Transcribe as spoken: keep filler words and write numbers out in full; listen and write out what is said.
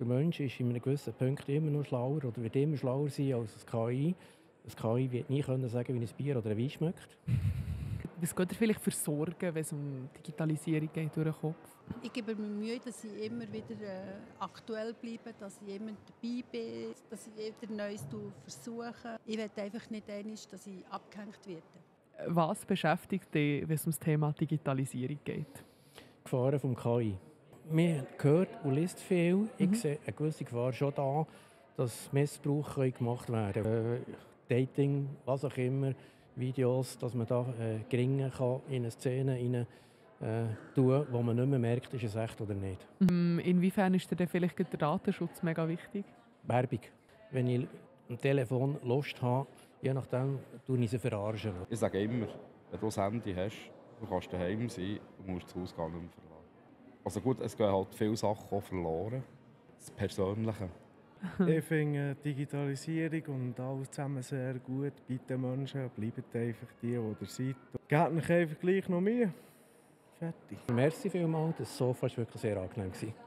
Der Mensch ist in einem gewissen Punkt immer noch schlauer oder wird immer schlauer sein als das K I. Das K I wird nie können sagen, wie ein Bier oder ein Wein schmeckt. Was geht ihr vielleicht für Sorgen, wenn es um Digitalisierung geht, durch den Kopf? Ich gebe mir Mühe, dass ich immer wieder äh, aktuell bleibe, dass ich immer dabei bin, dass ich wieder Neues versuche. Ich will einfach nicht einmal, dass ich abgehängt werde. Was beschäftigt dich, wenn es um das Thema Digitalisierung geht? Die Gefahren vom K I. Man hört und liest viel. Mhm. Ich sehe eine gewisse Gefahr schon da, dass Missbrauch gemacht werden kann. Äh, Dating, was auch immer, Videos, dass man da äh, geringen kann in eine Szene rein, äh, tun, wo man nicht mehr merkt, ist es echt oder nicht. Mhm. Inwiefern ist dir denn vielleicht der Datenschutz mega wichtig? Werbung. Wenn ich am Telefon Lust habe, je nachdem, tue ich sie verarschen. Ich sage immer, wenn du ein Handy hast, du kannst daheim sein und musst das Haus gar nicht mehr verlassen. Also gut, es gehen halt viele Sachen auch verloren. Das Persönliche. Ich finde Digitalisierung und alles zusammen sehr gut. Bitte Menschen, bleibt einfach die, die ihr seid. Gebt euch einfach gleich noch Mühe. Fertig. Merci vielmals, das Sofa war wirklich sehr angenehm.